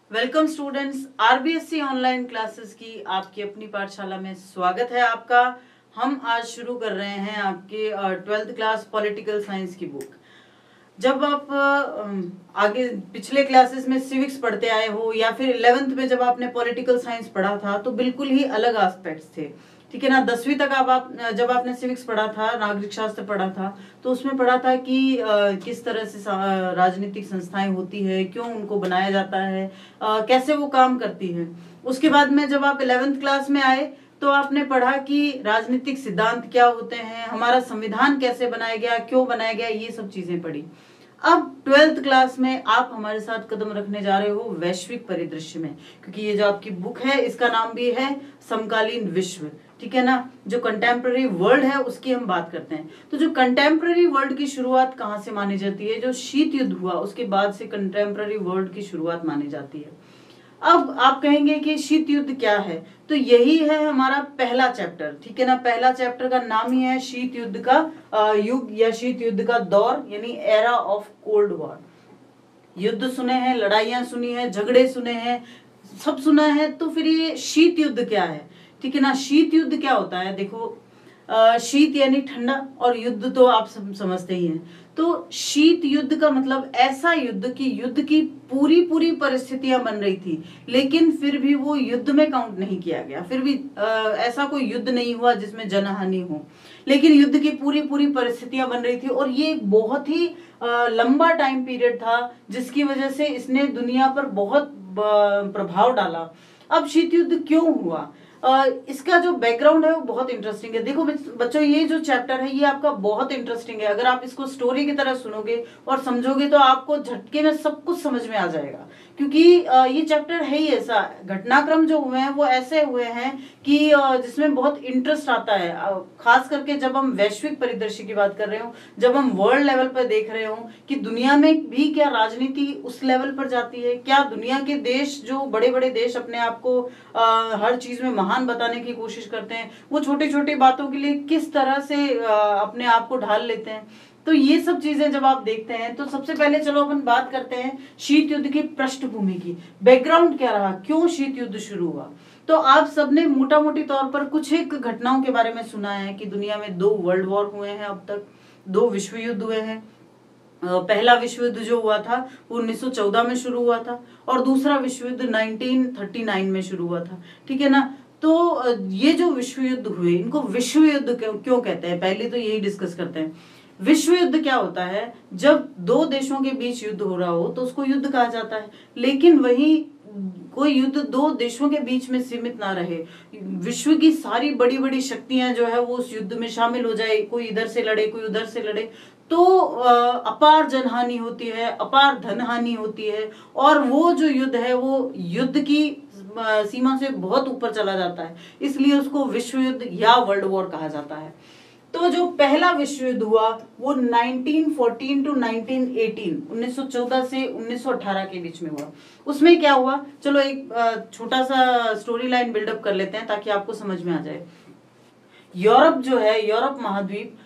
Welcome students, RBSC online classes की आपकी अपनी पाठशाला में स्वागत है आपका। हम आज शुरू कर रहे हैं आपके 12th क्लास पॉलिटिकल साइंस की बुक। जब आप आगे पिछले क्लासेस में सिविक्स पढ़ते आए हो या फिर 11th में जब आपने पॉलिटिकल साइंस पढ़ा था तो बिल्कुल ही अलग एस्पेक्ट्स थे, ठीक है ना। 10वीं तक आप जब आपने सिविक्स पढ़ा था, नागरिक शास्त्र पढ़ा था, तो उसमें पढ़ा था कि किस तरह से राजनीतिक संस्थाएं होती है, क्यों उनको बनाया जाता है, कैसे वो काम करती है। उसके बाद में जब आप 11th क्लास में आए तो आपने पढ़ा कि राजनीतिक सिद्धांत क्या होते हैं, हमारा संविधान कैसे बनाया गया, क्यों बनाया गया, ये सब चीजें पढ़ी। अब 12th क्लास में आप हमारे साथ कदम रखने जा रहे हो वैश्विक परिदृश्य में, क्योंकि ये जो आपकी बुक है इसका नाम भी है समकालीन विश्व, ठीक है ना। जो कंटेम्प्रेरी वर्ल्ड है उसकी हम बात करते हैं। तो जो कंटेम्प्रेरी वर्ल्ड की शुरुआत कहाँ से मानी जाती है? जो शीत युद्ध हुआ उसके बाद से कंटेम्प्रेरी वर्ल्ड की शुरुआत मानी जाती है। अब आप कहेंगे कि शीत युद्ध क्या है, तो यही है हमारा पहला चैप्टर, ठीक है ना। पहला चैप्टर का नाम ही है शीत युद्ध का युग या शीत युद्ध का दौर, यानी एरा ऑफ कोल्ड वॉर। युद्ध सुने हैं, लड़ाइयां सुनी है, झगड़े सुने हैं, सब सुना है, तो फिर ये शीत युद्ध क्या है, ठीक है ना। शीत युद्ध क्या होता है? देखो, शीत यानी ठंडा और युद्ध तो आप समझते ही हैं। तो शीत युद्ध का मतलब ऐसा युद्ध कि युद्ध की पूरी पूरी परिस्थितियां बन रही थी, लेकिन फिर भी वो युद्ध में काउंट नहीं किया गया। फिर भी ऐसा कोई युद्ध नहीं हुआ जिसमें जनहानि हो, लेकिन युद्ध की पूरी पूरी परिस्थितियां बन रही थी। और ये बहुत ही लंबा टाइम पीरियड था, जिसकी वजह से इसने दुनिया पर बहुत प्रभाव डाला। अब शीत युद्ध क्यों हुआ, इसका जो बैकग्राउंड है वो बहुत इंटरेस्टिंग है। देखो बच्चों, ये जो चैप्टर है ये आपका बहुत इंटरेस्टिंग है। अगर आप इसको स्टोरी की तरह सुनोगे और समझोगे तो आपको झटके में सब कुछ समझ में आ जाएगा, क्योंकि ये चैप्टर है ही ऐसा। घटनाक्रम जो हुए हैं वो ऐसे हुए हैं कि जिसमें बहुत इंटरेस्ट आता है, खास करके जब हम वैश्विक परिदृश्य की बात कर रहे हो, जब हम वर्ल्ड लेवल पर देख रहे हो कि दुनिया में भी क्या राजनीति उस लेवल पर जाती है, क्या दुनिया के देश, जो बड़े बड़े देश अपने आप को हर चीज में महान बताने की कोशिश करते हैं, वो छोटी छोटी बातों के लिए किस तरह से अपने आप को ढाल लेते हैं। तो ये सब चीजें जब आप देखते हैं तो सबसे पहले चलो अपन बात करते हैं शीत युद्ध की पृष्ठभूमि की। बैकग्राउंड क्या रहा, क्यों शीत युद्ध शुरू हुआ। तो आप सबने मोटा मोटी तौर पर कुछ एक घटनाओं के बारे में सुना है कि दुनिया में 2 वर्ल्ड वॉर हुए हैं, अब तक 2 विश्व युद्ध हुए हैं। पहला विश्व युद्ध जो हुआ था वो 1914 में शुरू हुआ था और दूसरा विश्व युद्ध 1939 में शुरू हुआ था, ठीक है ना। तो ये जो विश्व युद्ध हुए इनको विश्व युद्ध क्यों कहते हैं, पहले तो यही डिस्कस करते हैं। विश्व युद्ध क्या होता है? जब 2 देशों के बीच युद्ध हो रहा हो तो उसको युद्ध कहा जाता है, लेकिन वही कोई युद्ध 2 देशों के बीच में सीमित ना रहे। विश्व की सारी बड़ी बड़ी शक्तियां जो है वो उस युद्ध में शामिल हो जाए, कोई इधर से लड़े कोई उधर से लड़े, तो अपार जनहानि होती है, अपार धनहानि होती है, और वो जो युद्ध है वो युद्ध की सीमा से बहुत ऊपर चला जाता है, इसलिए उसको विश्व युद्ध या वर्ल्ड वॉर कहा जाता है। तो जो पहला विश्व युद्ध हुआ वो 1914 टू 1918, 1914 से 1918 के बीच में हुआ। उसमें क्या हुआ, चलो एक छोटा सा स्टोरी लाइन बिल्डअप कर लेते हैं ताकि आपको समझ में आ जाए। यूरोप जो है, यूरोप महाद्वीप,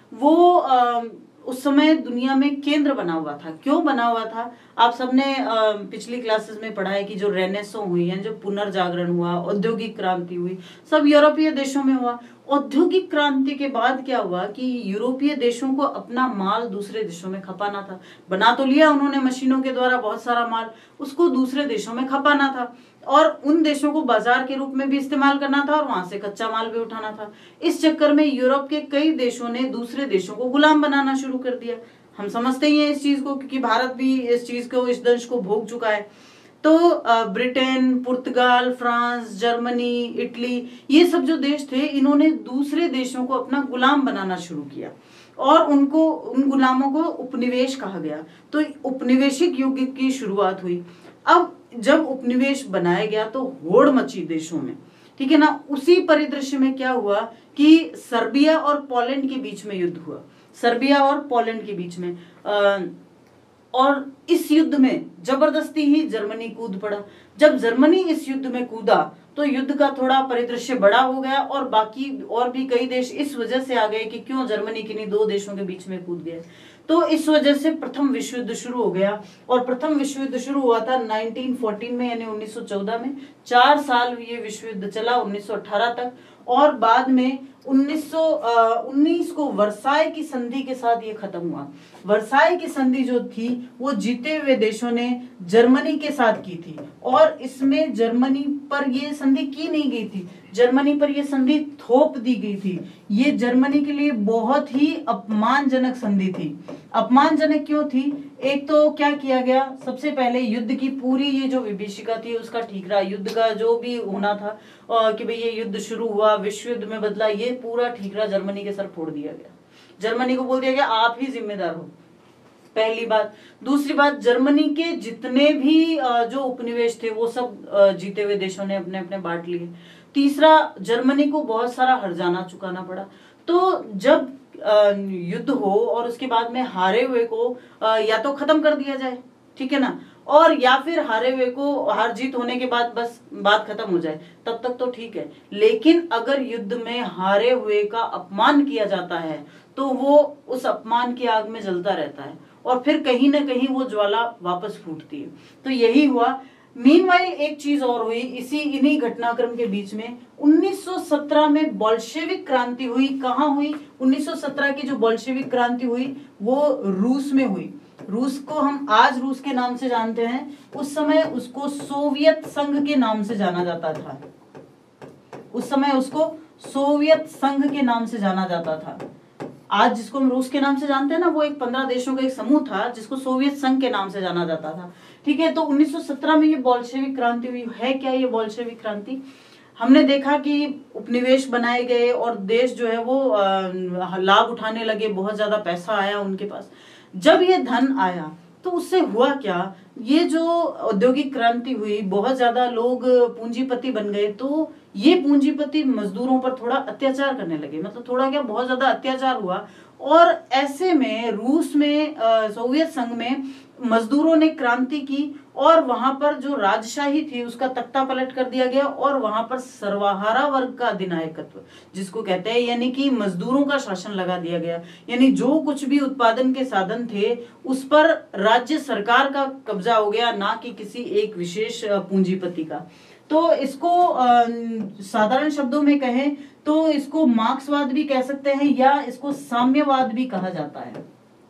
वो उस समय दुनिया में केंद्र बना हुआ था। क्यों बना हुआ था? आप सबने पिछली क्लासेस में पढ़ा है कि जो रेनेसो हुई है, जो पुनर्जागरण हुआ, औद्योगिक क्रांति हुई, सब यूरोपीय देशों में हुआ। औद्योगिक क्रांति के बाद क्या हुआ कि यूरोपीय देशों को अपना माल दूसरे देशों में खपाना था। बना तो लिया उन्होंने मशीनों के द्वारा बहुत सारा माल, उसको दूसरे देशों में खपाना था और उन देशों को बाजार के रूप में भी इस्तेमाल करना था और वहां से कच्चा माल भी उठाना था। इस चक्कर में यूरोप के कई देशों ने दूसरे देशों को गुलाम बनाना शुरू कर दिया। हम समझते ही हैं इस चीज को, क्योंकि भारत भी इस चीज को, इस दंश को भोग चुका है। तो ब्रिटेन, पुर्तगाल, फ्रांस, जर्मनी, इटली, ये सब जो देश थे, इन्होंने दूसरे देशों को अपना गुलाम बनाना शुरू किया और उनको, उन गुलामों को उपनिवेश कहा गया। तो उपनिवेशिक युग की शुरुआत हुई। अब जब उपनिवेश बनाया गया तो होड़ मची देशों में, ठीक है ना। उसी परिदृश्य में क्या हुआ कि सर्बिया और पोलैंड के बीच में युद्ध हुआ, सर्बिया और पोलैंड के बीच में। और इस युद्ध में जबरदस्ती ही जर्मनी कूद पड़ा। जब जर्मनी इस युद्ध में कूदा तो युद्ध का थोड़ा परिदृश्य बड़ा हो गया और बाकी और भी कई देश इस वजह से आ गए कि क्यों जर्मनी किन्हीं 2 देशों के बीच में कूद गए। तो इस वजह से प्रथम विश्व युद्ध शुरू हो गया। और प्रथम विश्व युद्ध शुरू हुआ था 1914 में, यानी 1914 में। 4 साल ये विश्व युद्ध चला, 1918 तक। और बाद में 1919 को वर्साई की संधि के साथ ये खत्म हुआ। वर्साई की संधि जो थी वो जीते हुए देशों ने जर्मनी के साथ की थी, और इसमें जर्मनी पर ये संधि की नहीं गई थी, जर्मनी पर यह संधि थोप दी गई थी। ये जर्मनी के लिए बहुत ही अपमानजनक संधि थी। अपमानजनक क्यों थी? एक तो क्या किया गया, सबसे पहले युद्ध की पूरी ये जो विभीषिका थी उसका ठीक रहा, युद्ध का जो भी होना था कि भाई ये युद्ध शुरू हुआ, विश्व युद्ध में बदला, ये पूरा ठीक रहा, जर्मनी के सर फोड़ दिया गया। जर्मनी को बोल दिया गया आप ही जिम्मेदार हो, पहली बात। दूसरी बात, जर्मनी के जितने भी जो उपनिवेश थे वो सब जीते हुए देशों ने अपने अपने बांट लिए। तीसरा, जर्मनी को बहुत सारा हर्जाना चुकाना पड़ा। तो जब युद्ध हो और उसके बाद में हारे हुए को या तो खत्म कर दिया जाए, ठीक है ना, और या फिर हारे हुए को हार जीत होने के बाद बस बात खत्म हो जाए, तब तक तो ठीक है। लेकिन अगर युद्ध में हारे हुए का अपमान किया जाता है तो वो उस अपमान की आग में जलता रहता है और फिर कहीं ना कहीं वो ज्वाला वापस फूटती है। तो यही हुआ। मीनवाइल एक चीज और हुई इन्हीं घटनाक्रम के बीच में। 1917 में बोल्शेविक क्रांति हुई। कहाँ हुई? 1917 की जो बोल्शेविक क्रांति हुई वो रूस में हुई। रूस को हम आज रूस के नाम से जानते हैं, उस समय उसको सोवियत संघ के नाम से जाना जाता था। उस समय उसको सोवियत संघ के नाम से जाना जाता था। आज जिसको हम रूस के नाम से जानते हैं ना, वो एक 15 देशों का एक समूह था जिसको सोवियत संघ के नाम से जाना जाता था, ठीक है। तो 1917 में ये बोल्शेविक क्रांति हुई है। क्या ये बोल्शेविक क्रांति? हमने देखा कि उपनिवेश बनाए गए और देश जो है वो लाभ उठाने लगे, बहुत ज्यादा पैसा आया उनके पास। जब ये धन आया तो उससे हुआ क्या, ये जो औद्योगिक क्रांति हुई, बहुत ज्यादा लोग पूंजीपति बन गए, तो ये पूंजीपति मजदूरों पर थोड़ा अत्याचार करने लगे। मतलब थोड़ा क्या, बहुत ज्यादा अत्याचार हुआ। और ऐसे में रूस में, सोवियत संघ में मजदूरों ने क्रांति की और वहां पर जो राजशाही थी उसका तख्ता पलट कर दिया गया और वहां पर सर्वहारा वर्ग का अधिनायकत्व जिसको कहते हैं, यानी कि मजदूरों का शासन लगा दिया गया। यानी जो कुछ भी उत्पादन के साधन थे उस पर राज्य सरकार का कब्जा हो गया, ना कि किसी एक विशेष पूंजीपति का। तो इसको साधारण शब्दों में कहें तो इसको मार्क्सवाद भी कह सकते हैं या इसको साम्यवाद भी कहा जाता है।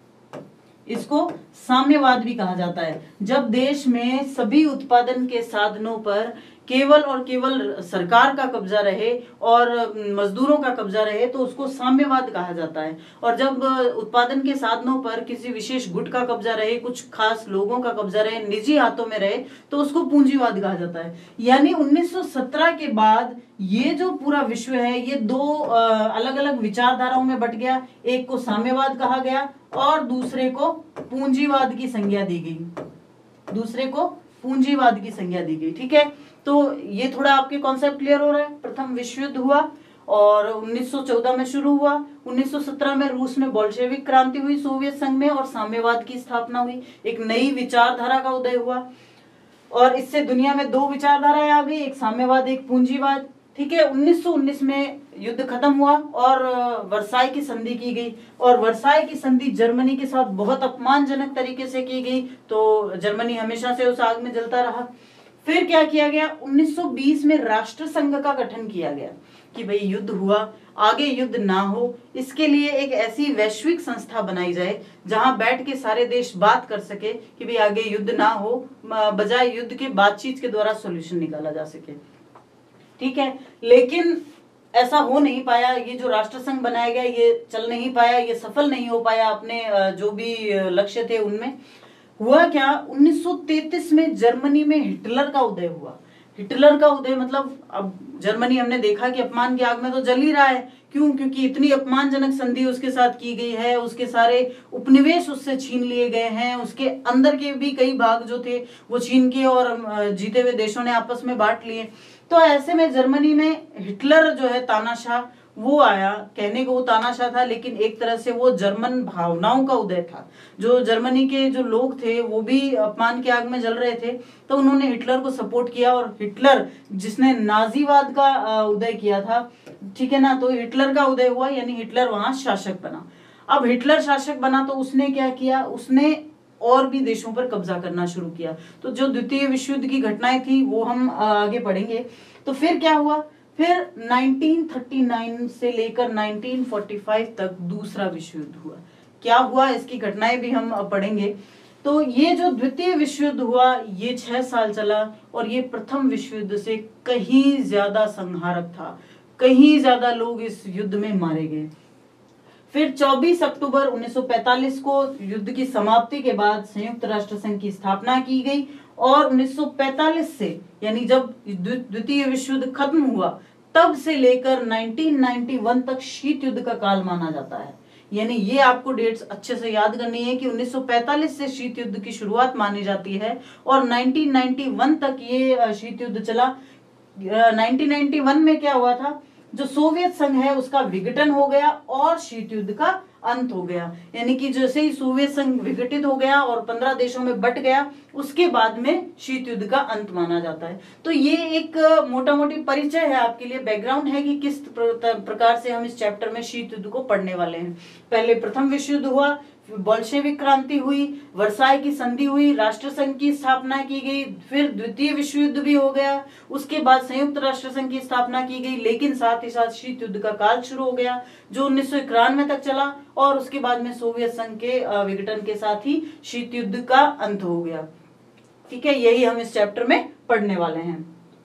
इसको साम्यवाद भी कहा जाता है। जब देश में सभी उत्पादन के साधनों पर केवल और केवल सरकार का कब्जा रहे और मजदूरों का कब्जा रहे तो उसको साम्यवाद कहा जाता है। और जब उत्पादन के साधनों पर किसी विशेष गुट का कब्जा रहे, कुछ खास लोगों का कब्जा रहे, निजी हाथों में रहे, तो उसको पूंजीवाद कहा जाता है। यानी 1917 के बाद ये जो पूरा विश्व है ये दो अलग अलग विचारधाराओं में बट गया। एक को साम्यवाद कहा गया और दूसरे को पूंजीवाद की संज्ञा दी गई। दूसरे को पूंजीवाद की संज्ञा दी गई, ठीक है। तो ये थोड़ा आपके कॉन्सेप्ट क्लियर हो रहा है। प्रथम विश्व युद्ध हुआ और 1914 में शुरू हुआ। 1917 में रूस में बोल्शेविक क्रांति हुई सोवियत संघ में और साम्यवाद की स्थापना हुई। एक नई विचारधारा का उदय हुआ और इससे दुनिया में दो विचारधाराएं आ गई, एक साम्यवाद एक पूंजीवाद, ठीक है। 1919 में युद्ध खत्म हुआ और वर्साई की संधि की गई और वर्साई की संधि जर्मनी के साथ बहुत अपमानजनक तरीके से की गई। तो जर्मनी हमेशा से उस आग में जलता रहा। फिर क्या किया गया, 1920 में राष्ट्र संघ का गठन किया गया कि भाई युद्ध हुआ, आगे युद्ध ना हो, इसके लिए एक ऐसी वैश्विक संस्था बनाई जाए जहां बैठ के सारे देश बात कर सके कि भाई आगे युद्ध ना हो, बजाय युद्ध के बातचीत के द्वारा सॉल्यूशन निकाला जा सके, ठीक है। लेकिन ऐसा हो नहीं पाया। ये जो राष्ट्र संघ बनाया गया ये चल नहीं पाया, ये सफल नहीं हो पाया अपने जो भी लक्ष्य थे उनमें। हुआ क्या, 1933 में जर्मनी में हिटलर का उदय हुआ। हिटलर का उदय मतलब अब जर्मनी हमने देखा कि अपमान की आग में तो जल ही रहा है। क्यों? क्योंकि इतनी अपमानजनक संधि उसके साथ की गई है, उसके सारे उपनिवेश उससे छीन लिए गए हैं, उसके अंदर के भी कई भाग जो थे वो छीन के और जीते हुए देशों ने आपस में बांट लिए। तो ऐसे में जर्मनी में हिटलर जो है तानाशाह वो आया। कहने को वो तानाशाह था लेकिन एक तरह से वो जर्मन भावनाओं का उदय था। जो जर्मनी के जो लोग थे वो भी अपमान की आग में जल रहे थे, तो उन्होंने हिटलर को सपोर्ट किया और हिटलर जिसने नाजीवाद का उदय किया था, ठीक है ना, तो हिटलर का उदय हुआ, यानी हिटलर वहां शासक बना। अब हिटलर शासक बना तो उसने क्या किया, उसने और भी देशों पर कब्जा करना शुरू किया। तो जो द्वितीय विश्व युद्ध की घटनाएं थी वो हम आगे पढ़ेंगे। तो फिर क्या हुआ, फिर 1939 से लेकर 1945 तक दूसरा विश्व युद्ध हुआ। क्या हुआ इसकी घटनाएं भी हम पढ़ेंगे। तो ये जो द्वितीय विश्व युद्ध हुआ ये 6 साल चला और ये प्रथम विश्व युद्ध से कहीं ज्यादा संहारक था, कहीं ज्यादा लोग इस युद्ध में मारे गए। फिर 24 अक्टूबर 1945 को युद्ध की समाप्ति के बाद संयुक्त राष्ट्र संघ की स्थापना की गई और 1945 से यानी जब द्वितीय विश्व युद्ध खत्म हुआ तब से लेकर 1991 तक शीत युद्ध का काल माना जाता है। यानी ये आपको डेट्स अच्छे से याद करनी है कि 1945 से शीत युद्ध की शुरुआत मानी जाती है और 1991 तक ये शीत युद्ध चला। 1991 में क्या हुआ था, जो सोवियत संघ है उसका विघटन हो गया और शीत युद्ध का अंत हो गया। यानी कि जैसे ही सोवियत संघ विघटित हो गया और 15 देशों में बट गया उसके बाद में शीत युद्ध का अंत माना जाता है। तो ये एक मोटा मोटी परिचय है आपके लिए, बैकग्राउंड है कि किस प्रकार से हम इस चैप्टर में शीत युद्ध को पढ़ने वाले हैं। पहले प्रथम विश्व युद्ध हुआ, बोल्शेविक क्रांति हुई, वर्साई की संधि हुई, राष्ट्र संघ की स्थापना की गई, फिर द्वितीय विश्व युद्ध भी हो गया, उसके बाद संयुक्त राष्ट्र संघ की स्थापना की गई, लेकिन साथ ही साथ शीत युद्ध का काल शुरू हो गया जो 1991 तक चला और उसके बाद में सोवियत संघ के विघटन के साथ ही शीत युद्ध का अंत हो गया। ठीक है, यही हम इस चैप्टर में पढ़ने वाले हैं।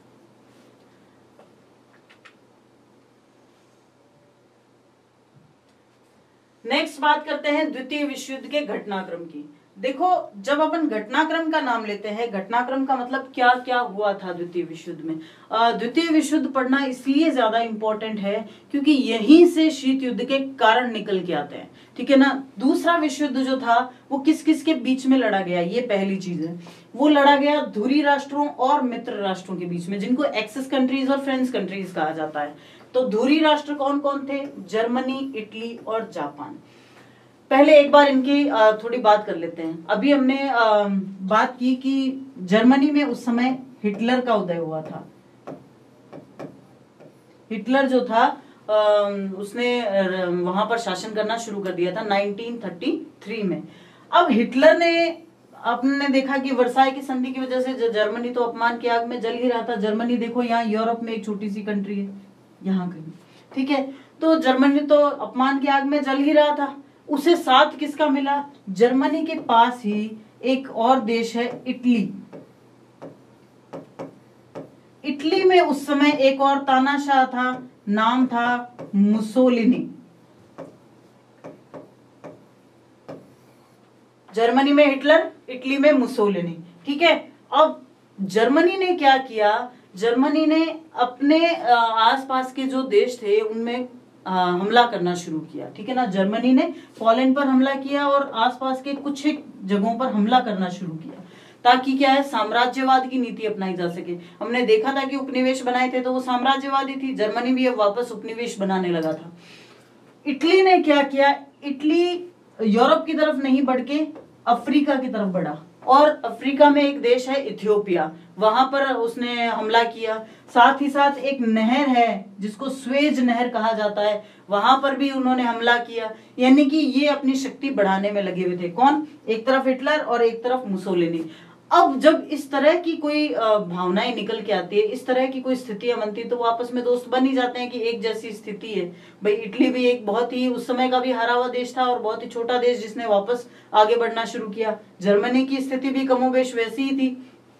नेक्स्ट बात करते हैं द्वितीय विश्व युद्ध के घटनाक्रम की। देखो, जब अपन घटनाक्रम का नाम लेते हैं, घटनाक्रम का मतलब क्या क्या हुआ था द्वितीय विश्व युद्ध में। द्वितीय विश्व युद्ध पढ़ना इसलिए ज्यादा इंपॉर्टेंट है क्योंकि यहीं से शीत युद्ध के कारण निकल के आते हैं। ठीक है ना। दूसरा विश्व युद्ध जो था वो किस किस के बीच में लड़ा गया, ये पहली चीज है। वो लड़ा गया धुरी राष्ट्रों और मित्र राष्ट्रों के बीच में, जिनको एक्सेस कंट्रीज और फ्रेंड्स कंट्रीज कहा जाता है। तो धुरी राष्ट्र कौन कौन थे, जर्मनी, इटली और जापान। पहले एक बार इनकी थोड़ी बात कर लेते हैं। अभी हमने बात की कि जर्मनी में उस समय हिटलर का उदय हुआ था। हिटलर जो था उसने वहां पर शासन करना शुरू कर दिया था 1933 में। अब हिटलर ने आपने देखा कि वर्साई की संधि की वजह से जर्मनी तो अपमान की आग में जल ही रहा था। जर्मनी देखो यहाँ यूरोप में एक छोटी सी कंट्री है, यहाँ कहीं, ठीक है। तो जर्मनी तो अपमान की आग में जल ही रहा था। उसे साथ किसका मिला, जर्मनी के पास ही एक और देश है इटली। इटली में उस समय एक और तानाशाह था, नाम था मुसोलिनी। जर्मनी में हिटलर, इटली में मुसोलिनी, ठीक है। अब जर्मनी ने क्या किया, जर्मनी ने अपने आसपास के जो देश थे उनमें हमला करना शुरू किया, ठीक है ना। जर्मनी ने पोलैंड पर हमला किया और आसपास के कुछ एक जगहों पर हमला करना शुरू किया, ताकि क्या है, साम्राज्यवाद की नीति अपनाई जा सके। हमने देखा था कि उपनिवेश बनाए थे तो वो साम्राज्यवादी थी, जर्मनी भी अब वापस उपनिवेश बनाने लगा था। इटली ने क्या किया, इटली यूरोप की तरफ नहीं बढ़ के अफ्रीका की तरफ बढ़ा और अफ्रीका में एक देश है इथियोपिया, वहां पर उसने हमला किया। साथ ही साथ एक नहर है जिसको स्वेज नहर कहा जाता है, वहां पर भी उन्होंने हमला किया। यानी कि ये अपनी शक्ति बढ़ाने में लगे हुए थे। कौन, एक तरफ हिटलर और एक तरफ मुसोलिनी। अब जब इस तरह की कोई भावनाएं निकल के आती है, इस तरह की कोई स्थितियां बनती है, तो वो आपस में दोस्त बन ही जाते हैं कि एक जैसी स्थिति है। भाई इटली भी एक बहुत ही उस समय का भी हारा हुआ देश था और बहुत ही छोटा देश जिसने वापस आगे बढ़ना शुरू किया। जर्मनी की स्थिति भी कमोबेश वैसी ही थी।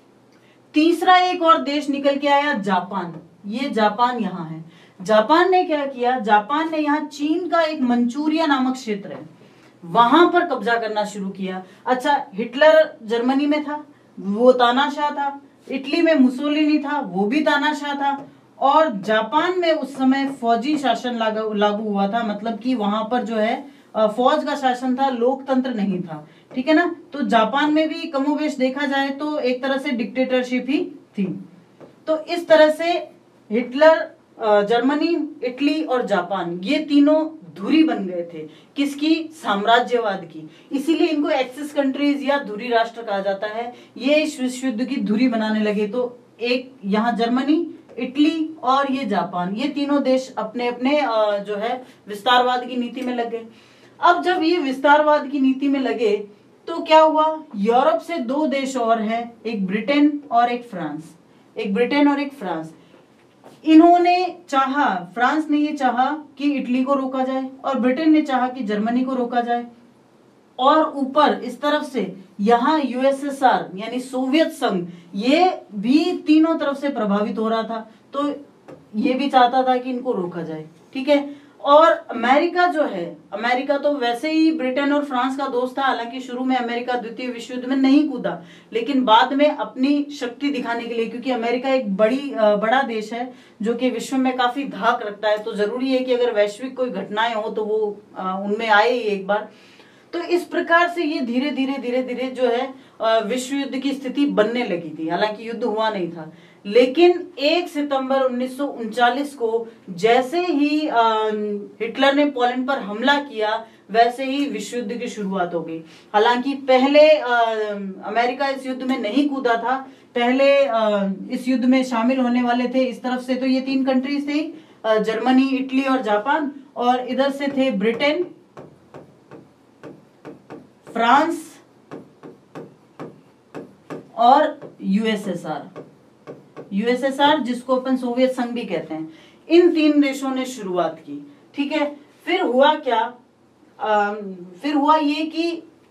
तीसरा एक और देश निकल के आया, जापान। ये जापान यहाँ है। जापान ने क्या किया, जापान ने यहाँ चीन का एक मंचूरिया नामक क्षेत्र है, वहां पर कब्जा करना शुरू किया। अच्छा, हिटलर जर्मनी में था, वो तानाशाह था। इटली में मुसोलिनी था, वो भी तानाशाह था। और जापान में उस समय फौजी शासन लागू हुआ था, मतलब कि वहां पर जो है फौज का शासन था, लोकतंत्र नहीं था, ठीक है ना। तो जापान में भी कमोबेश देखा जाए तो एक तरह से डिक्टेटरशिप ही थी। तो इस तरह से हिटलर, जर्मनी, इटली और जापान, ये तीनों धुरी बन गए थे। किसकी, साम्राज्यवाद की। इसीलिए इनको एक्सेस कंट्रीज या धुरी राष्ट्र कहा जाता है। ये इस विश्व युद्ध की धुरी बनाने लगे। तो एक यहाँ जर्मनी, इटली और ये जापान, ये तीनों देश अपने अपने जो है विस्तारवाद की नीति में लग गए। अब जब ये विस्तारवाद की नीति में लगे तो क्या हुआ, यूरोप से दो देश और हैं, एक ब्रिटेन और एक फ्रांस, एक ब्रिटेन और एक फ्रांस। इन्होंने चाहा, फ्रांस ने ये चाहा कि इटली को रोका जाए और ब्रिटेन ने चाहा कि जर्मनी को रोका जाए, और ऊपर इस तरफ से यहाँ यूएसएसआर यानी सोवियत संघ, ये भी तीनों तरफ से प्रभावित हो रहा था, तो ये भी चाहता था कि इनको रोका जाए। ठीक है, और अमेरिका जो है, अमेरिका तो वैसे ही ब्रिटेन और फ्रांस का दोस्त था, हालांकि शुरू में अमेरिका द्वितीय विश्व युद्ध में नहीं कूदा, लेकिन बाद में अपनी शक्ति दिखाने के लिए, क्योंकि अमेरिका एक बड़ा देश है जो कि विश्व में काफी धाक रखता है, तो जरूरी है कि अगर वैश्विक कोई घटनाएं हो तो वो उनमें आए ही एक बार। तो इस प्रकार से ये धीरे धीरे जो है विश्व युद्ध की स्थिति बनने लगी थी, हालांकि युद्ध हुआ नहीं था। लेकिन 1 सितंबर 1939 को जैसे ही हिटलर ने पोलैंड पर हमला किया, वैसे ही विश्व युद्ध की शुरुआत हो गई। हालांकि पहले अमेरिका इस युद्ध में नहीं कूदा था, पहले इस युद्ध में शामिल होने वाले थे इस तरफ से तो ये 3 कंट्रीज थे, जर्मनी, इटली और जापान, और इधर से थे ब्रिटेन, फ्रांस और यूएसएसआर जिसको अपन सोवियत संघ भी कहते हैं। इन 3 देशों ने शुरुआत की। ठीक है, फिर हुआ क्या, फिर हुआ ये कि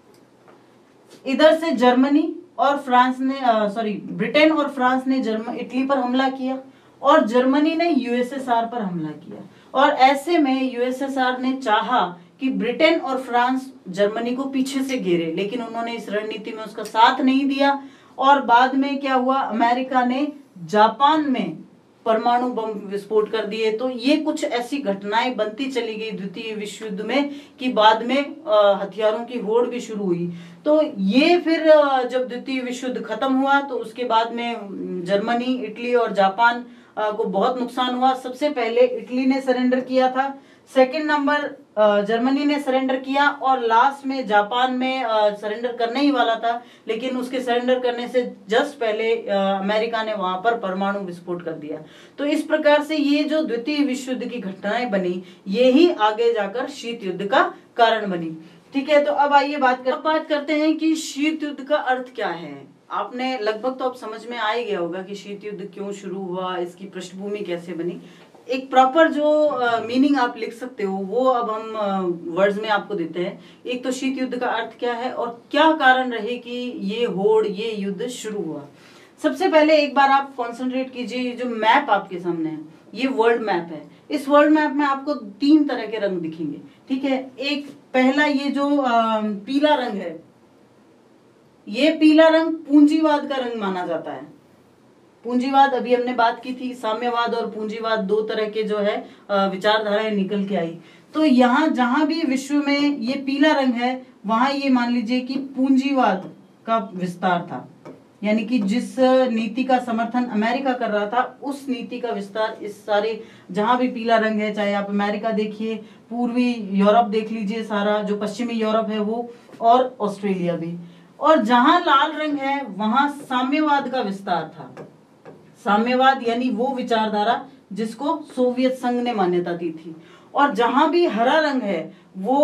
इधर से जर्मनी और फ्रांस ने ब्रिटेन और फ्रांस ने इटली पर हमला किया और जर्मनी ने यूएसएसआर पर हमला किया, और ऐसे में यूएसएसआर ने चाहा कि ब्रिटेन और फ्रांस जर्मनी को पीछे से घेरे, लेकिन उन्होंने इस रणनीति में उसका साथ नहीं दिया। और बाद में क्या हुआ, अमेरिका ने जापान में परमाणु बम विस्फोट कर दिए। तो ये कुछ ऐसी घटनाएं बनती चली गई द्वितीय विश्व युद्ध में कि बाद में हथियारों की होड़ भी शुरू हुई। तो ये फिर जब द्वितीय विश्व युद्ध खत्म हुआ तो उसके बाद में जर्मनी, इटली और जापान को बहुत नुकसान हुआ। सबसे पहले इटली ने सरेंडर किया था, सेकंड नंबर जर्मनी ने सरेंडर किया, और लास्ट में जापान में सरेंडर करने ही वाला था, लेकिन उसके सरेंडर करने से जस्ट पहले अमेरिका ने वहां पर परमाणु विस्फोट कर दिया। तो इस प्रकार से ये जो द्वितीय विश्व युद्ध की घटनाएं बनी, ये ही आगे जाकर शीत युद्ध का कारण बनी। ठीक है, तो अब आइए बात करते हैं कि शीत युद्ध का अर्थ क्या है। आपने लगभग तो अब समझ में आ ही गया होगा कि शीत युद्ध क्यों शुरू हुआ, इसकी पृष्ठभूमि कैसे बनी। एक प्रॉपर जो मीनिंग आप लिख सकते हो वो अब हम वर्ड्स में आपको देते हैं। एक तो शीत युद्ध का अर्थ क्या है और क्या कारण रहे कि ये होड़, ये युद्ध शुरू हुआ। सबसे पहले एक बार आप कंसंट्रेट कीजिए, जो मैप आपके सामने है ये वर्ल्ड मैप है। इस वर्ल्ड मैप में आपको 3 तरह के रंग दिखेंगे। ठीक है, एक पहला ये जो पीला रंग है, ये पीला रंग पूंजीवाद का रंग माना जाता है। पूंजीवाद, अभी हमने बात की थी, साम्यवाद और पूंजीवाद 2 तरह के जो है विचारधाराएं निकल के आई। तो यहाँ जहां भी विश्व में ये पीला रंग है, वहां ये मान लीजिए कि पूंजीवाद का विस्तार था, यानी कि जिस नीति का समर्थन अमेरिका कर रहा था उस नीति का विस्तार इस सारे जहां भी पीला रंग है, चाहे आप अमेरिका देखिए, पूर्वी यूरोप देख लीजिए, सारा जो पश्चिमी यूरोप है वो, और ऑस्ट्रेलिया भी। और जहां लाल रंग है वहां साम्यवाद का विस्तार था। साम्यवाद यानी वो विचारधारा जिसको सोवियत संघ ने मान्यता दी थी। और जहां भी हरा रंग है वो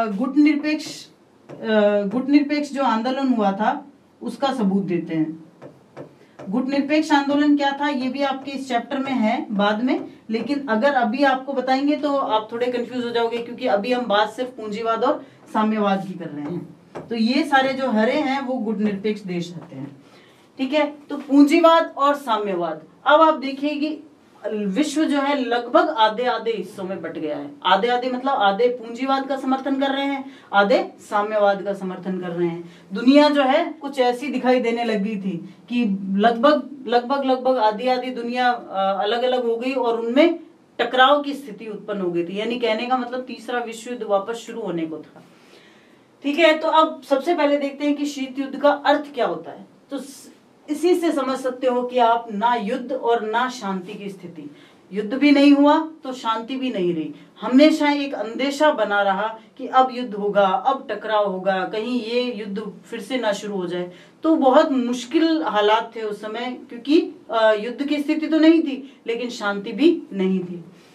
गुटनिरपेक्ष जो आंदोलन हुआ था उसका सबूत देते हैं। गुटनिरपेक्ष आंदोलन क्या था ये भी आपके इस चैप्टर में है बाद में, लेकिन अगर अभी आपको बताएंगे तो आप थोड़े कंफ्यूज हो जाओगे, क्योंकि अभी हम बात सिर्फ पूंजीवाद और साम्यवाद की कर रहे हैं। तो ये सारे जो हरे हैं वो गुटनिरपेक्ष देश रहते हैं। ठीक है, तो पूंजीवाद और साम्यवाद। अब आप देखिए कि विश्व जो है लगभग आधे हिस्सों में बट गया है। आधे मतलब आधे पूंजीवाद का समर्थन कर रहे हैं, आधे साम्यवाद का समर्थन कर रहे हैं। दुनिया जो है कुछ ऐसी दिखाई देने लगी थी कि लगभग आधी दुनिया अलग अलग हो गई और उनमें टकराव की स्थिति उत्पन्न हो गई थी। यानी कहने का मतलब तीसरा विश्व युद्ध वापस शुरू होने को था। ठीक है, तो अब सबसे पहले देखते हैं कि शीत युद्ध का अर्थ क्या होता है। तो इसी से समझ सकते हो कि आप ना युद्ध और ना शांति की स्थिति, युद्ध भी नहीं हुआ तो शांति भी नहीं रही। हमेशा एक अंदेशा बना रहा कि अब युद्ध होगा, अब टकराव होगा, कहीं ये युद्ध फिर से ना शुरू हो जाए। तो बहुत मुश्किल हालात थे उस समय, क्योंकि युद्ध की स्थिति तो नहीं थी लेकिन शांति भी नहीं थी।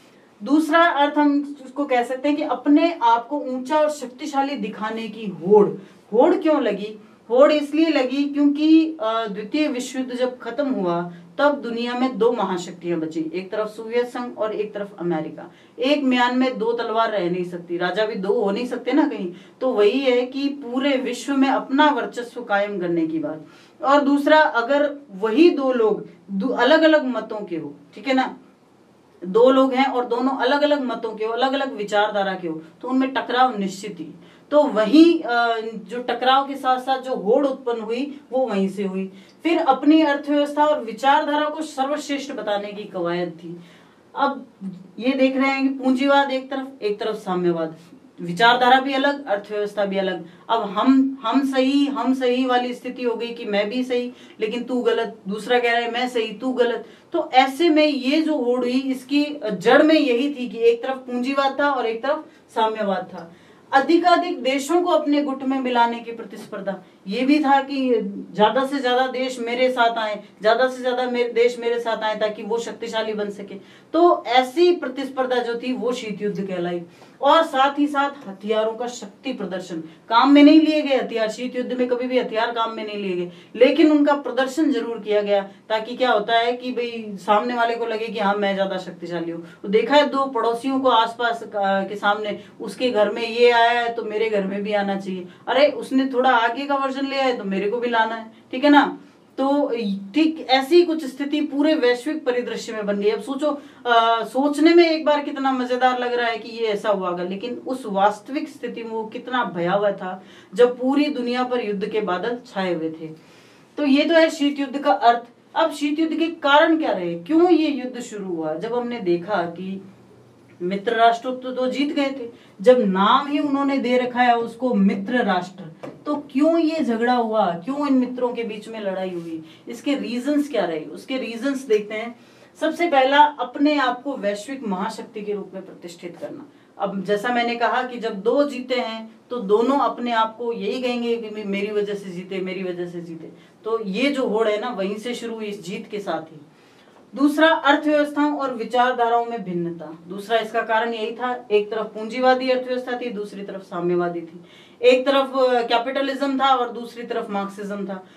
दूसरा अर्थ हम उसको कह सकते हैं कि अपने आप को ऊंचा और शक्तिशाली दिखाने की होड़। होड़ क्यों लगी? होड़ इसलिए लगी क्योंकि द्वितीय विश्व युद्ध जब खत्म हुआ तब दुनिया में दो महाशक्तियां बची, एक तरफ सोवियत संघ और एक तरफ अमेरिका। एक म्यान में दो तलवार रह नहीं सकती, राजा भी दो हो नहीं सकते ना कहीं। तो वही है कि पूरे विश्व में अपना वर्चस्व कायम करने की बात। और दूसरा, अगर वही दो लोग अलग अलग मतों के हो, ठीक है ना, दो लोग हैं और दोनों अलग अलग मतों के हो, अलग अलग विचारधारा के हो, तो उनमें टकराव निश्चित ही। तो वही जो टकराव के साथ साथ जो होड़ उत्पन्न हुई वो वहीं से हुई। फिर अपनी अर्थव्यवस्था और विचारधारा को सर्वश्रेष्ठ बताने की कवायद थी। अब ये देख रहे हैं कि पूंजीवाद एक तरफ साम्यवाद, विचारधारा भी अलग, अर्थव्यवस्था भी अलग। अब हम सही वाली स्थिति हो गई कि मैं भी सही लेकिन तू गलत, दूसरा कह रहा है मैं सही तू गलत। तो ऐसे में ये जो होड़ हुई इसकी जड़ में यही थी कि एक तरफ पूंजीवाद था और एक तरफ साम्यवाद था। अधिकाधिक देशों को अपने गुट में मिलाने की प्रतिस्पर्धा, ये भी था कि ज्यादा से ज्यादा देश मेरे साथ आए, ज्यादा से ज्यादा देश मेरे साथ आए ताकि वो शक्तिशाली बन सके। तो ऐसी प्रतिस्पर्धा जो थी वो शीत युद्ध कहलाई। और साथ ही साथ हथियारों का शक्ति प्रदर्शन, काम में नहीं लिए गए हथियार, शीत युद्ध में कभी भी हथियार काम में नहीं लिए गए, लेकिन उनका प्रदर्शन जरूर किया गया ताकि क्या होता है कि भाई सामने वाले को लगे कि हाँ मैं ज्यादा शक्तिशाली हूँ। तो देखा है दो पड़ोसियों को आसपास के सामने, उसके घर में ये आया है तो मेरे घर में भी आना चाहिए, अरे उसने थोड़ा आगे का वर्जन लिया है तो मेरे को भी लाना है, ठीक है ना। तो ठीक ऐसी कुछ स्थिति पूरे वैश्विक परिदृश्य में बन गई। अब सोचो, सोचने में एक बार कितना मजेदार लग रहा है कि ये ऐसा हुआ, लेकिन उस वास्तविक स्थिति में वो कितना भयावह था जब पूरी दुनिया पर युद्ध के बादल छाए हुए थे। तो ये तो है शीत युद्ध का अर्थ। अब शीत युद्ध के कारण क्या रहे, क्यों ये युद्ध शुरू हुआ? जब हमने देखा कि मित्र राष्ट्र तो जीत गए थे, जब नाम ही उन्होंने दे रखा है उसको मित्र राष्ट्र, तो क्यों ये झगड़ा हुआ, क्यों इन मित्रों के बीच में लड़ाई हुई, इसके रीजंस क्या रहे? उसके रीजंस देखते हैं। सबसे पहला, अपने आप को वैश्विक महाशक्ति के रूप में प्रतिष्ठित करना। अब जैसा मैंने कहा कि जब दो जीते हैं तो दोनों अपने आप को यही कहेंगे कि मेरी वजह से जीते, मेरी वजह से जीते। तो ये जो होड़ है ना वहीं से शुरू हुई, इस जीत के साथ ही। दूसरा, अर्थव्यवस्थाओं और विचारधाराओं में भिन्नता। दूसरा इसका कारण यही था, एक तरफ पूंजीवादी अर्थव्यवस्था थी, दूसरी तरफ साम्यवादी थी। एक तरफ कैपिटलिज्म था और दूसरी तरफ मार्क्सिज्म था।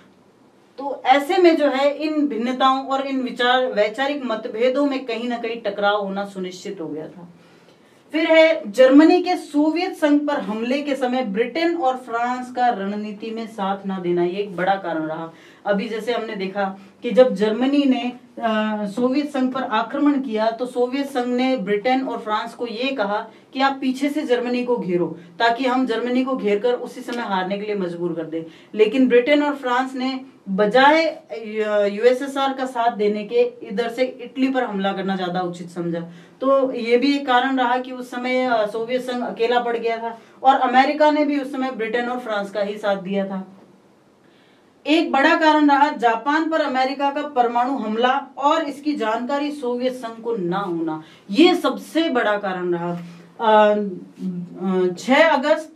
तो ऐसे में जो है इन भिन्नताओं और इन वैचारिक मतभेदों में कहीं ना कहीं टकराव होना सुनिश्चित हो गया था। फिर है जर्मनी के सोवियत संघ पर हमले के समय ब्रिटेन और फ्रांस का रणनीति में साथ ना देना, ये एक बड़ा कारण रहा। अभी जैसे हमने देखा कि जब जर्मनी ने सोवियत संघ पर आक्रमण किया तो सोवियत संघ ने ब्रिटेन और फ्रांस को ये कहा कि आप पीछे से जर्मनी को घेरो ताकि हम जर्मनी को घेरकर उसी समय हारने के लिए मजबूर कर दें। लेकिन ब्रिटेन और फ्रांस ने बजाय यूएसएसआर का साथ देने के इधर से इटली पर हमला करना ज्यादा उचित समझा। तो ये भी एक कारण रहा कि उस समय सोवियत संघ अकेला पड़ गया था और अमेरिका ने भी उस समय ब्रिटेन और फ्रांस का ही साथ दिया था। एक बड़ा कारण रहा जापान पर अमेरिका का परमाणु हमला और इसकी जानकारी सोवियत संघ को ना होना, ये सबसे बड़ा कारण रहा। 6 अगस्त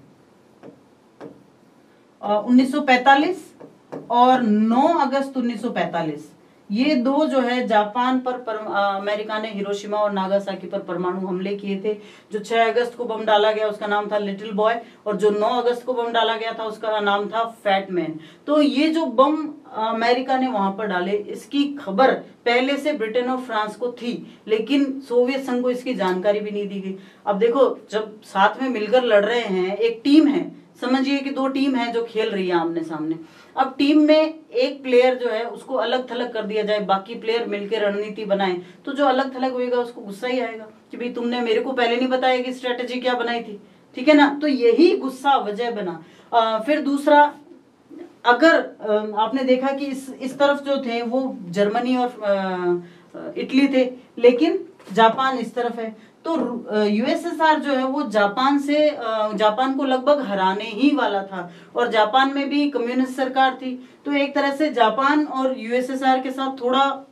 1945 और 9 अगस्त 1945 ये दो जो है जापान पर अमेरिका ने हिरोशिमा और नागासाकी पर परमाणु हमले किए थे। जो 6 अगस्त को बम डाला गया उसका नाम था लिटिल बॉय और जो 9 अगस्त को बम डाला गया था उसका नाम था फैट मैन। तो ये जो बम अमेरिका ने वहां पर डाले इसकी खबर पहले से ब्रिटेन और फ्रांस को थी, लेकिन सोवियत संघ को इसकी जानकारी भी नहीं दी गई। अब देखो, जब साथ में मिलकर लड़ रहे हैं, एक टीम है, समझिए कि 2 टीम है जो खेल रही है आमने सामने। अब टीम में एक प्लेयर जो है उसको अलग थलग कर दिया जाए, बाकी प्लेयर मिलकर रणनीति बनाए, तो जो अलग थलग होगा उसको गुस्सा ही आएगा कि भाई तुमने मेरे को पहले नहीं बताया कि स्ट्रेटेजी क्या बनाई थी, ठीक है ना। तो यही गुस्सा वजह बना। फिर दूसरा, अगर आपने देखा कि इस तरफ जो थे वो जर्मनी और इटली थे, लेकिन जापान इस तरफ है, तो यूएसएसआर जो है वो जापान को लगभग हराने ही वाला था और जापान में भी कम्युनिस्ट सरकार थी। तो एक तरह से जापान और यूएसएसआर के साथ थोड़ा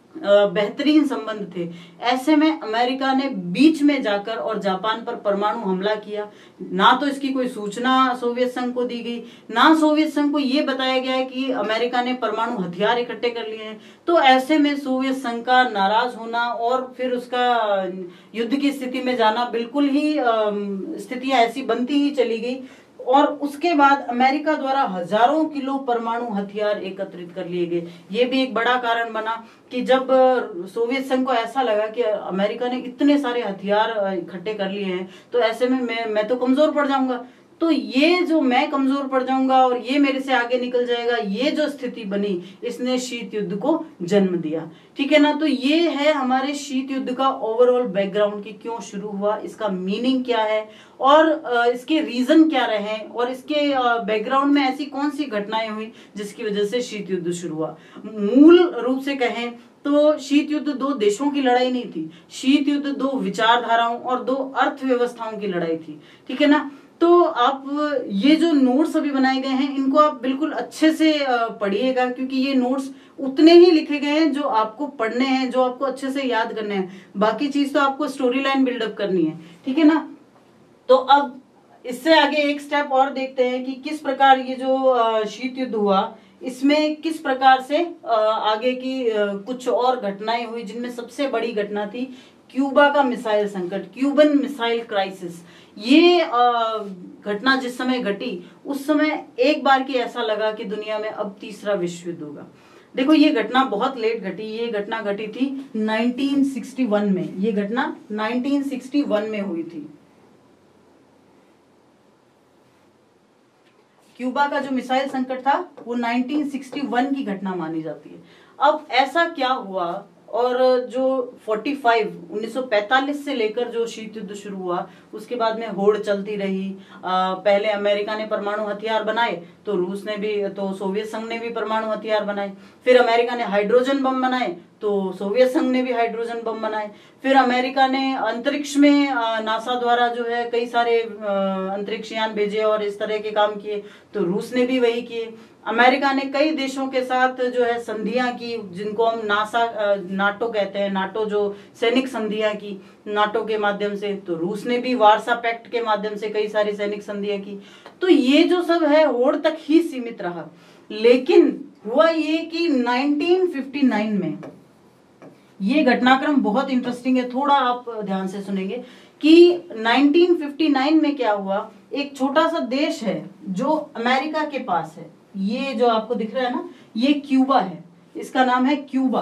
बेहतरीन संबंध थे। ऐसे में अमेरिका ने बीच में जाकर और जापान पर परमाणु हमला किया। ना तो इसकी कोई सूचना सोवियत संघ को दी गई, ना सोवियत संघ को ये बताया गया है कि अमेरिका ने परमाणु हथियार इकट्ठे कर लिए हैं। तो ऐसे में सोवियत संघ का नाराज होना और फिर उसका युद्ध की स्थिति में जाना, बिल्कुल ही स्थितियां ऐसी बनती ही चली गई। और उसके बाद अमेरिका द्वारा हजारों किलो परमाणु हथियार एकत्रित कर लिए गए। ये भी एक बड़ा कारण बना कि जब सोवियत संघ को ऐसा लगा कि अमेरिका ने इतने सारे हथियार इकट्ठे कर लिए हैं, तो ऐसे में मैं तो कमजोर पड़ जाऊंगा। तो ये जो मैं कमजोर पड़ जाऊंगा और ये मेरे से आगे निकल जाएगा, ये जो स्थिति बनी, इसने शीत युद्ध को जन्म दिया। ठीक है ना। तो ये है हमारे शीत युद्ध का ओवरऑल बैकग्राउंड कि क्यों शुरू हुआ, इसका मीनिंग क्या है और इसके रीजन क्या रहे और इसके बैकग्राउंड में ऐसी कौन सी घटनाएं हुई जिसकी वजह से शीत युद्ध शुरू हुआ। मूल रूप से कहें तो शीत युद्ध दो देशों की लड़ाई नहीं थी, शीत युद्ध दो विचारधाराओं और दो अर्थव्यवस्थाओं की लड़ाई थी। ठीक है ना। तो आप ये जो नोट्स अभी बनाए गए हैं, इनको आप बिल्कुल अच्छे से पढ़िएगा, क्योंकि ये नोट्स उतने ही लिखे गए हैं जो आपको पढ़ने हैं, जो आपको अच्छे से याद करने हैं। बाकी चीज तो आपको स्टोरी लाइन बिल्डअप करनी है। ठीक है ना। तो अब इससे आगे एक स्टेप और देखते हैं कि किस प्रकार ये जो शीत युद्ध हुआ, इसमें किस प्रकार से आगे की कुछ और घटनाएं हुई, जिनमें सबसे बड़ी घटना थी क्यूबा का मिसाइल संकट, क्यूबन मिसाइल क्राइसिस। ये घटना जिस समय घटी, उस समय एक बार की ऐसा लगा कि दुनिया में अब तीसरा विश्व युद्ध होगा। देखो ये घटना बहुत लेट घटी, ये घटना घटी थी 1961 में। ये घटना 1961 में हुई थी। क्यूबा का जो मिसाइल संकट था वो 1961 की घटना मानी जाती है। अब ऐसा क्या हुआ, और जो 1945 से लेकर जो शीत युद्ध शुरू हुआ, उसके बाद में होड़ चलती रही। पहले अमेरिका ने परमाणु हथियार बनाए, तो रूस ने भी, तो सोवियत संघ ने भी परमाणु हथियार बनाए। फिर अमेरिका ने हाइड्रोजन बम बनाए, तो सोवियत संघ ने भी हाइड्रोजन बम बनाए। फिर अमेरिका ने अंतरिक्ष में नासा द्वारा जो है कई सारे अंतरिक्ष यान भेजे और इस तरह के काम किए, तो रूस ने भी वही किए। अमेरिका ने कई देशों के साथ जो है संधियां की, जिनको हम नाटो कहते हैं, नाटो जो सैनिक संधियां की नाटो के माध्यम से, तो रूस ने भी वार्सा पैक्ट के माध्यम से कई सारी सैनिक संधियां की। तो ये जो सब है होड़ तक ही सीमित रहा। लेकिन हुआ ये कि 1959 में, ये घटनाक्रम बहुत इंटरेस्टिंग है, थोड़ा आप ध्यान से सुनेंगे कि 1959 में क्या हुआ। एक छोटा सा देश है जो अमेरिका के पास है, ये जो आपको दिख रहा है ना, ये क्यूबा है, इसका नाम है क्यूबा।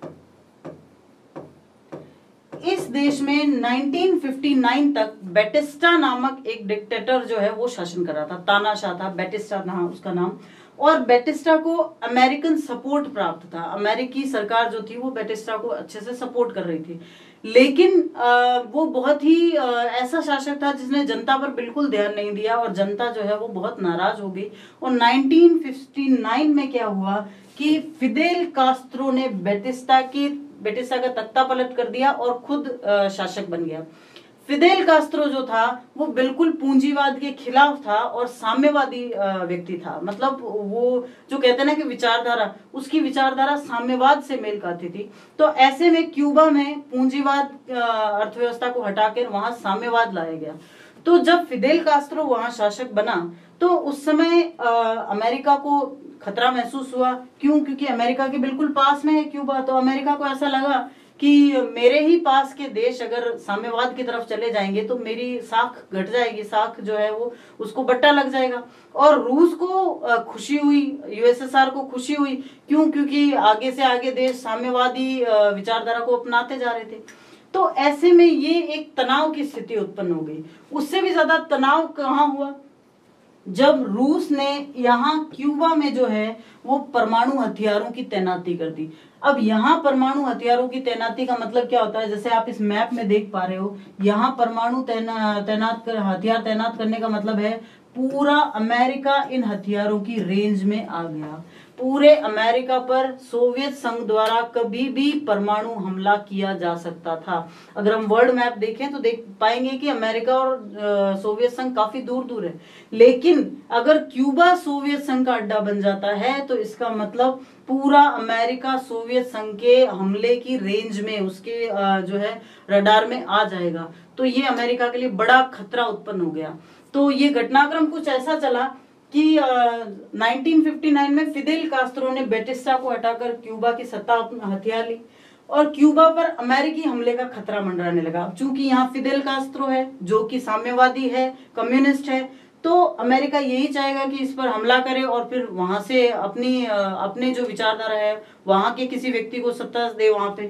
इस देश में 1959 तक बैटिस्टा नामक एक डिक्टेटर जो है वो शासन कर रहा था, तानाशाह था, बैटिस्टा था उसका नाम। और बैटिस्टा को अमेरिकन सपोर्ट प्राप्त था, अमेरिकी सरकार जो थी वो बैटिस्टा को अच्छे से सपोर्ट कर रही थी। लेकिन वो बहुत ही ऐसा शासक था जिसने जनता पर बिल्कुल ध्यान नहीं दिया और जनता जो है वो बहुत नाराज हो गई। और 1959 में क्या हुआ कि फिदेल कास्त्रो ने बैटिस्टा का तख्ता पलट कर दिया और खुद शासक बन गया। फिदेल कास्त्रो जो था वो बिल्कुल पूंजीवाद के खिलाफ था और साम्यवादी व्यक्ति था। मतलब वो जो कहते हैं ना कि विचारधारा, उसकी विचारधारा साम्यवाद से मेल खाती थी। तो ऐसे में क्यूबा में पूंजीवाद अर्थव्यवस्था को हटाकर वहां साम्यवाद लाया गया। तो जब फिदेल कास्त्रो वहां शासक बना, तो उस समय अमेरिका को खतरा महसूस हुआ। क्यों? क्योंकि अमेरिका के बिल्कुल पास में है क्यूबा। तो अमेरिका को ऐसा लगा कि मेरे ही पास के देश अगर साम्यवाद की तरफ चले जाएंगे तो मेरी साख घट जाएगी, साख जो है वो उसको बट्टा लग जाएगा। और रूस को खुशी हुई, यूएसएसआर को खुशी हुई। क्यों? क्योंकि आगे से आगे देश साम्यवादी विचारधारा को अपनाते जा रहे थे। तो ऐसे में ये एक तनाव की स्थिति उत्पन्न हो गई। उससे भी ज्यादा तनाव कहाँ हुआ, जब रूस ने यहाँ क्यूबा में जो है वो परमाणु हथियारों की तैनाती कर दी। अब यहाँ परमाणु हथियारों की तैनाती का मतलब क्या होता है, जैसे आप इस मैप में देख पा रहे हो, यहाँ परमाणु हथियार तैनात करने का मतलब है पूरा अमेरिका इन हथियारों की रेंज में आ गया। पूरे अमेरिका पर सोवियत संघ द्वारा कभी भी परमाणु हमला किया जा सकता था। अगर हम वर्ल्ड मैप देखें तो देख पाएंगे कि अमेरिका और सोवियत संघ काफी दूर दूर है, लेकिन अगर क्यूबा सोवियत संघ का अड्डा बन जाता है तो इसका मतलब पूरा अमेरिका सोवियत संघ के हमले की रेंज में, उसके जो है रडार में आ जाएगा। तो ये अमेरिका के लिए बड़ा खतरा उत्पन्न हो गया। तो ये घटनाक्रम कुछ ऐसा चला कि 1959 में फिदेल कास्त्रो ने बेटिस्टा को हटाकर क्यूबा की सत्ता हथिया ली और क्यूबा पर अमेरिकी हमले का खतरा मंडराने लगा। चूंकि यहाँ फिदेल कास्त्रो है जो कि साम्यवादी है, कम्युनिस्ट है, तो अमेरिका यही चाहेगा कि इस पर हमला करे और फिर वहां से अपने जो विचारधारा है वहां के किसी व्यक्ति को सत्ता दे वहां पे।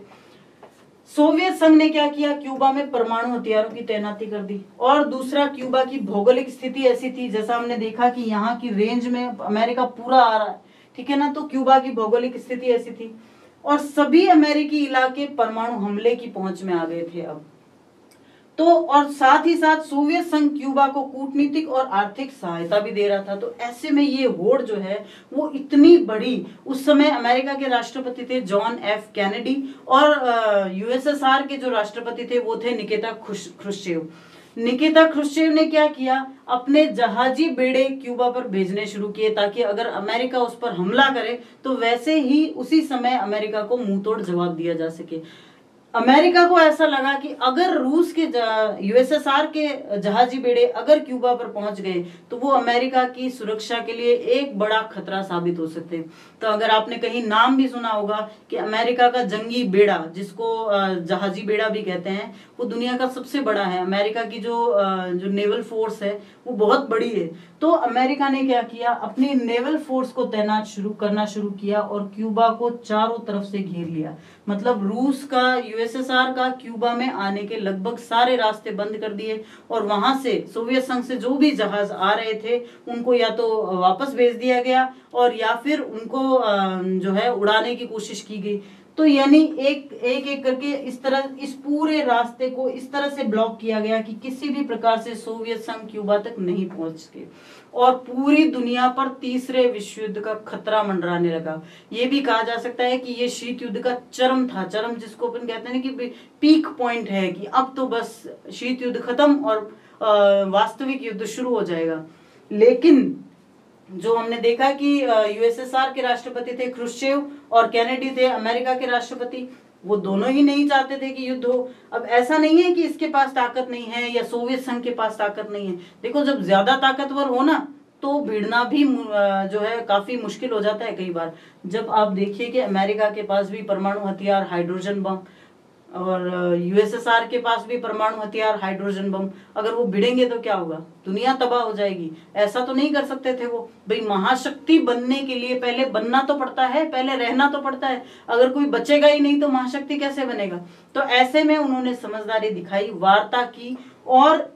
सोवियत संघ ने क्या किया, क्यूबा में परमाणु हथियारों की तैनाती कर दी। और दूसरा, क्यूबा की भौगोलिक स्थिति ऐसी थी, जैसा हमने देखा कि यहाँ की रेंज में अमेरिका पूरा आ रहा है, ठीक है ना, तो क्यूबा की भौगोलिक स्थिति ऐसी थी और सभी अमेरिकी इलाके परमाणु हमले की पहुंच में आ गए थे अब तो। और साथ ही साथ सोवियत संघ क्यूबा को कूटनीतिक और आर्थिक सहायता भी दे रहा था। तो ऐसे में ये होड़ जो है वो इतनी बड़ी, उस समय अमेरिका के राष्ट्रपति थे जॉन एफ कैनेडी और यूएसएसआर के जो राष्ट्रपति थे वो थे निकिता ख्रुश्चेव। निकिता ख्रुश्चेव ने क्या किया, अपने जहाजी बेड़े क्यूबा पर भेजने शुरू किए ताकि अगर अमेरिका उस पर हमला करे तो वैसे ही उसी समय अमेरिका को मुंहतोड़ जवाब दिया जा सके। अमेरिका को ऐसा लगा कि अगर रूस के यूएसएसआर के जहाजी बेड़े अगर क्यूबा पर पहुंच गए तो वो अमेरिका की सुरक्षा के लिए एक बड़ा खतरा साबित हो सकते हैं। तो अगर आपने कहीं नाम भी सुना होगा कि अमेरिका का जंगी बेड़ा, जिसको जहाजी बेड़ा भी कहते हैं, वो दुनिया का सबसे बड़ा है। अमेरिका की जो नेवल फोर्स है वो बहुत बड़ी है। तो अमेरिका ने क्या किया, अपनी नेवल फोर्स को तैनात करना शुरू किया और क्यूबा को चारों तरफ से घेर लिया। मतलब रूस का, यूएसएसआर का क्यूबा में आने के लगभग सारे रास्ते बंद कर दिए और वहां से सोवियत संघ से जो भी जहाज आ रहे थे उनको या तो वापस भेज दिया गया और या फिर उनको जो है उड़ाने की कोशिश की गई। तो यानी एक करके इस तरह इस पूरे रास्ते को इस तरह से ब्लॉक किया गया कि किसी भी प्रकार से सोवियत संघ क्यूबा तक नहीं पहुंच सके और पूरी दुनिया पर तीसरे विश्व युद्ध का खतरा मंडराने लगा। ये भी कहा जा सकता है कि ये शीत युद्ध का चरम था, चरम जिसको अपन कहते हैं कि पीक पॉइंट है कि अब तो बस शीत युद्ध खत्म और वास्तविक युद्ध शुरू हो जाएगा। लेकिन जो हमने देखा कि यूएसएसआर के राष्ट्रपति थे ख्रुश्चेव और कैनेडी थे अमेरिका के राष्ट्रपति, वो दोनों ही नहीं चाहते थे कि युद्ध हो। अब ऐसा नहीं है कि इसके पास ताकत नहीं है या सोवियत संघ के पास ताकत नहीं है। देखो, जब ज्यादा ताकतवर हो ना तो भिड़ना भी जो है काफी मुश्किल हो जाता है कई बार। जब आप देखिए कि अमेरिका के पास भी परमाणु हथियार, हाइड्रोजन बम, और यूएसएसआर के पास भी परमाणु हथियार, हाइड्रोजन बम, अगर वो भिड़ेंगे तो क्या होगा, दुनिया तबाह हो जाएगी। ऐसा तो नहीं कर सकते थे वो। भाई, महाशक्ति बनने के लिए पहले बनना तो पड़ता है, पहले रहना तो पड़ता है। अगर कोई बचेगा ही नहीं तो महाशक्ति कैसे बनेगा। तो ऐसे में उन्होंने समझदारी दिखाई, वार्ता की और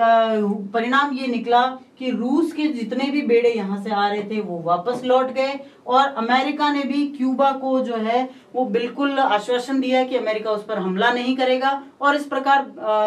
परिणाम ये निकला कि रूस के जितने भी बेड़े यहाँ से आ रहे थे वो वापस लौट गए और अमेरिका ने भी क्यूबा को जो है वो बिल्कुल आश्वासन दिया कि अमेरिका उस पर हमला नहीं करेगा और इस प्रकार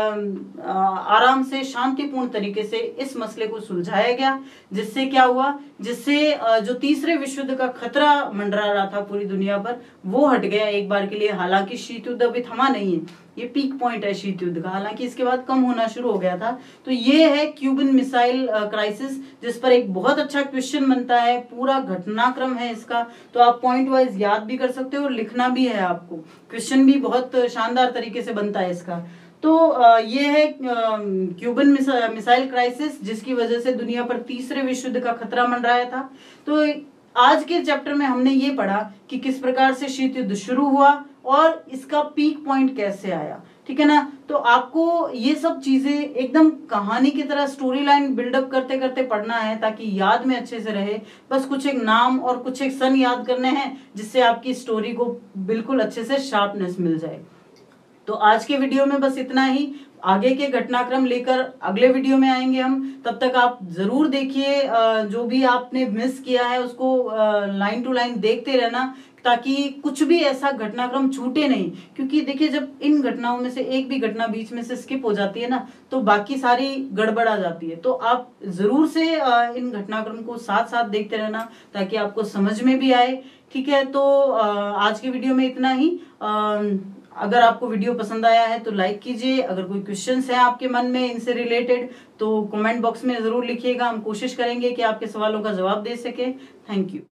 आराम से शांतिपूर्ण तरीके से इस मसले को सुलझाया गया। जिससे क्या हुआ, जिससे जो तीसरे विश्व युद्ध का खतरा मंडरा रहा था पूरी दुनिया पर वो हट गया एक बार के लिए। हालांकि शीत युद्ध अभी थमा नहीं है, ये पीक पॉइंट है शीत युद्ध का, हालांकि इसके बाद कम होना शुरू हो गया था। तो ये है क्यूबन मिसाइल क्राइसिस, जिस पर एक बहुत अच्छा क्वेश्चन बनता है, पूरा घटनाक्रम है इसका। तो आप पॉइंट वाइज याद भी कर सकते हो और लिखना भी है आपको, क्वेश्चन भी बहुत शानदार तरीके से बनता है इसका। तो ये है क्यूबन मिसाइल क्राइसिस, जिसकी वजह से दुनिया पर तीसरे विश्व युद्ध का खतरा मंडराया था। तो आज के चैप्टर में हमने ये पढ़ा कि किस प्रकार से शीत युद्ध शुरू हुआ और इसका पीक पॉइंट कैसे आया, ठीक है ना। तो आपको ये सब चीजें एकदम कहानी की तरह स्टोरी लाइन बिल्डअप करते करते पढ़ना है ताकि याद में अच्छे से रहे। बस कुछ एक नाम और कुछ एक सन याद करने हैं जिससे आपकी स्टोरी को बिल्कुल अच्छे से शार्पनेस मिल जाए। तो आज के वीडियो में बस इतना ही। आगे के घटनाक्रम लेकर अगले वीडियो में आएंगे हम। तब तक आप जरूर देखिए, जो भी आपने मिस किया है उसको लाइन टू लाइन देखते रहना, ताकि कुछ भी ऐसा घटनाक्रम छूटे नहीं। क्योंकि देखिए, जब इन घटनाओं में से एक भी घटना बीच में से स्किप हो जाती है ना, तो बाकी सारी गड़बड़ आ जाती है। तो आप जरूर से इन घटनाक्रम को साथ साथ देखते रहना, ताकि आपको समझ में भी आए। ठीक है, तो आज के वीडियो में इतना ही। अगर आपको वीडियो पसंद आया है तो लाइक कीजिए। अगर कोई क्वेश्चंस हैं आपके मन में इनसे रिलेटेड, तो कमेंट बॉक्स में जरूर लिखिएगा। हम कोशिश करेंगे कि आपके सवालों का जवाब दे सके। Thank you.